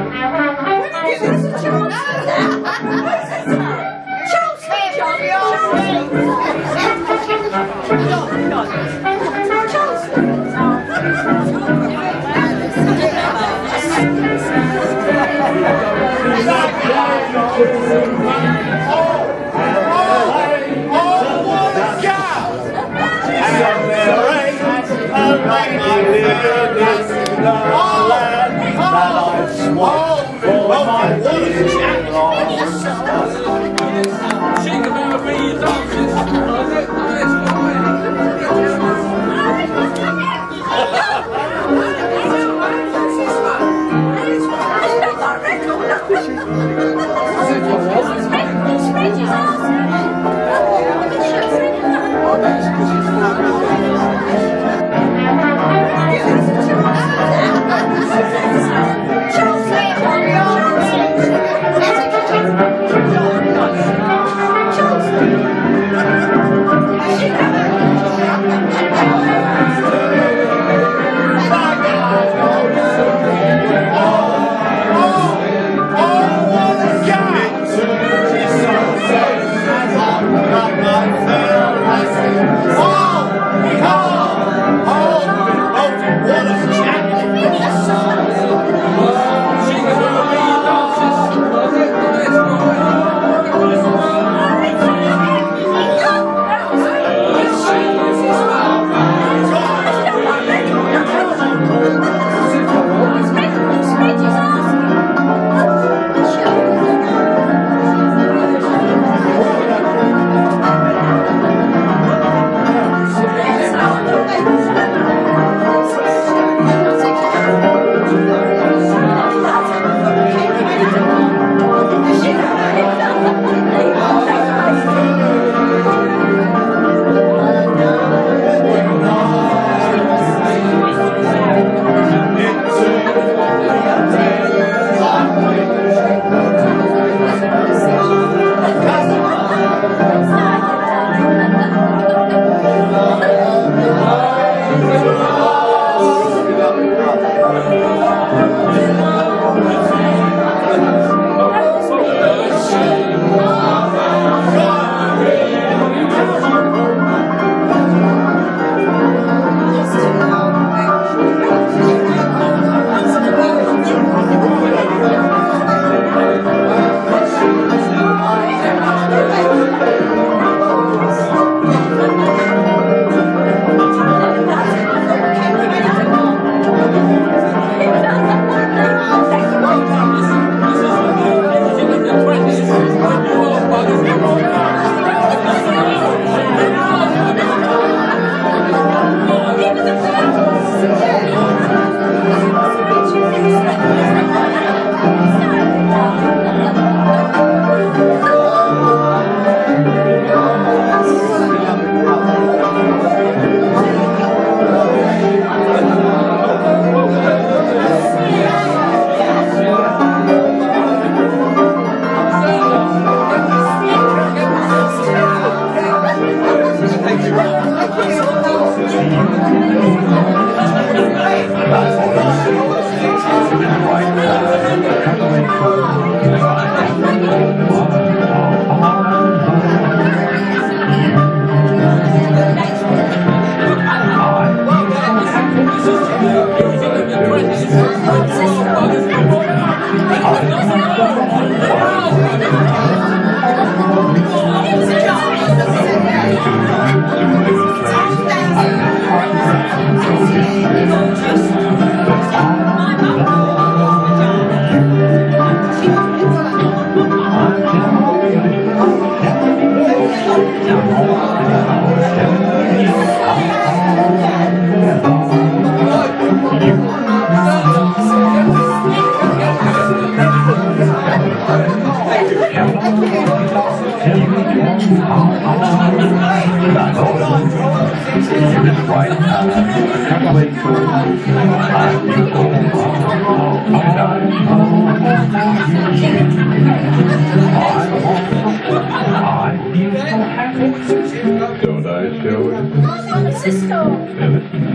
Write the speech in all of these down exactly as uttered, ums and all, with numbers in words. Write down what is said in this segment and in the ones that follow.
Don't I show it?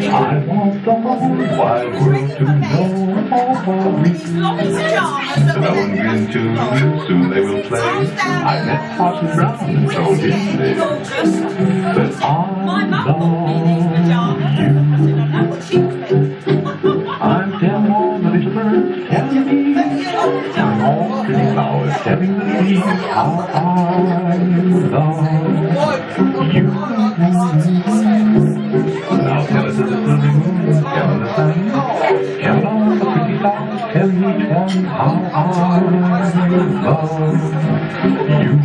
I want the whole wide world to know me. Snowing green tunes, soon they will play. I met Parson Brown and so did they. But I love you. I'm telling all the little birds, telling me, telling all pretty flowers, telling me how I love you. Now tell it to the sunny moon, tell the sun, tell all the pretty flowers, tell each one how I love you.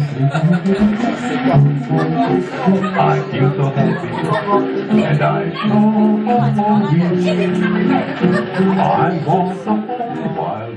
I feel so happy, and I sure for you. I want the whole while